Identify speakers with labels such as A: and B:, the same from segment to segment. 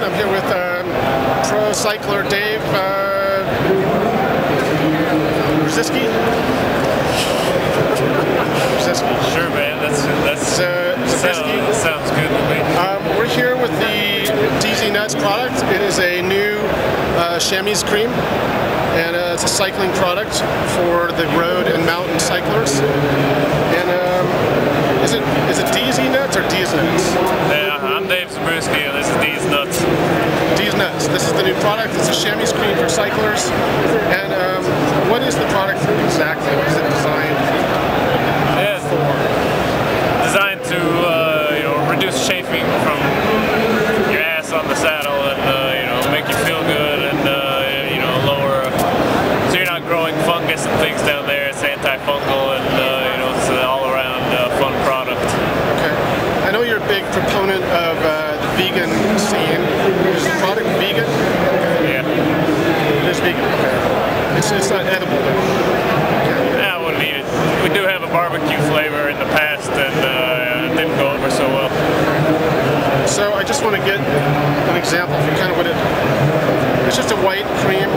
A: I'm here with pro cycler Dave Brzezinski.
B: Sure, man. That sounds good to me.
A: We're here with the DZ Nuts product. It is a new chamois cream, and it's a cycling product for the road and mountain cyclers. And is it DZ Nuts or D's Nuts?
B: Yeah, I'm Dave Zabriskie, and this is D's Nuts.
A: D's Nuts. This is the new product. It's a chamois cream for cyclers. And what is the product exactly? What is it designed for?
B: Designed to reduce chafing from your ass on the saddle, and make you feel good, and lower, so you're not growing fungus and things down there. It's antifungal, and it's an all-around fun product.
A: Okay. I know you're a big proponent of the vegan scene. Is the product vegan?
B: Yeah.
A: It is vegan. Okay. It's not edible. Okay.
B: Yeah, I wouldn't eat it. We do have a barbecue flavor in the past, and it didn't go over so well.
A: So I just want to get an example of kind of what it's just a white cream,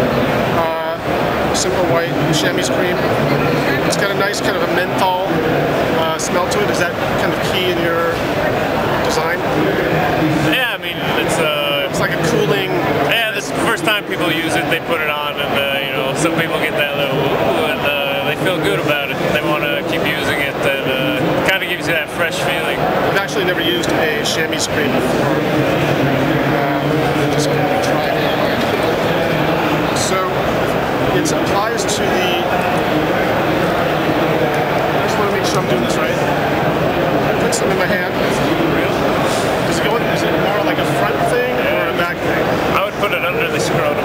A: simple white chamois cream. It's got a nice kind of a menthol smell to it. Is that kind of key in your design?
B: Yeah, I mean, it's
A: like a cooling.
B: Yeah, this is the first time people use it. They put it on, and some people get that little ooh, and they feel good about it. They want to keep using it, and it kind of gives you that fresh feeling.
A: I've actually never used a chamois cream before. Just going to try it. So it applies to the. I just want to make sure I'm doing this right. I put some in my hand. Does it go in? Is it more like a front thing or a back thing?
B: I would put it under the scrotum.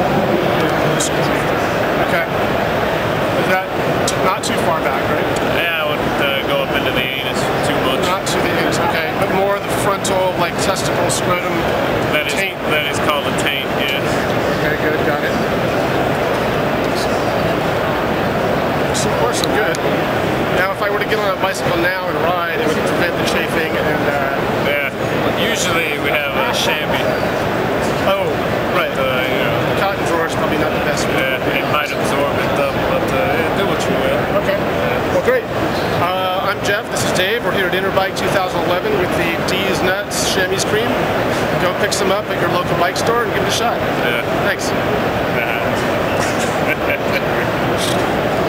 A: Okay. Is that not too far back, right?
B: Yeah, I wouldn't go up into the anus too much.
A: Not to the anus, okay. But more the frontal, like testicle, scrotum, taint.
B: That is called a taint, yes.
A: Okay, good, got it. So far, so good. Now, if I were to get on a bicycle now and ride, it would prevent the chafing and...
B: Yeah, usually we have a chamois.
A: Oh, right. The cotton drawer is probably not the best one.
B: Yeah, it might absorb it, but do what you will.
A: Okay. Well, great. I'm Jeff. This is Dave. We're here at Interbike 2011 with the D's Nuts chamois cream. Go pick some up at your local bike store and give it a shot.
B: Yeah.
A: Thanks.